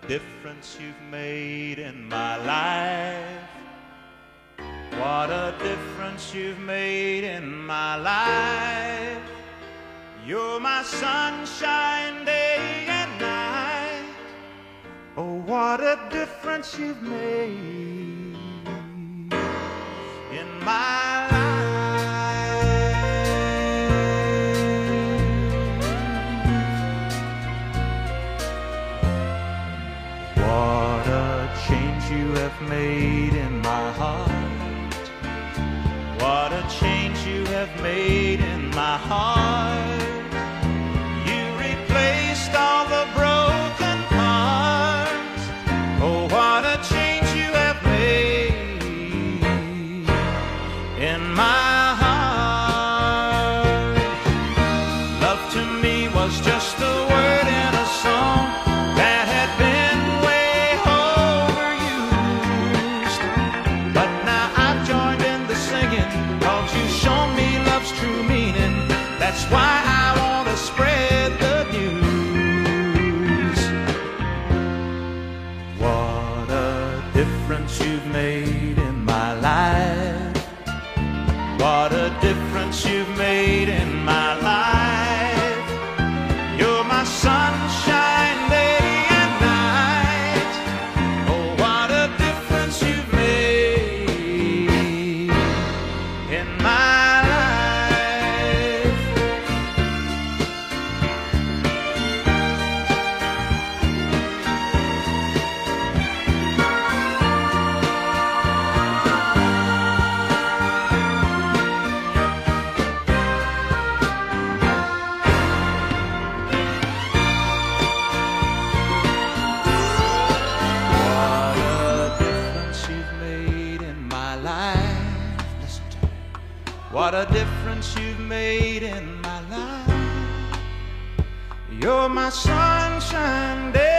difference you've made in my life. What a difference you've made in my life. You're my sunshine day and night. Oh, what a difference you've made in my life. What a change you have made in my heart. What a change you have made in my heart. You replaced all the broken parts. Oh, what a change you have made in my heart. Love to me was just a word in a song that had been way overused. But now I've joined in the singing, 'cause you've shown me love's true meaning. That's why I want to spread the news. What a difference you've made in my life. What a difference you've made in my life. You're my sunshine day and night. Oh, what a difference you've made in my life. What a difference you've made in my life. Listen to me. What a difference you've made in my life. You're my sunshine day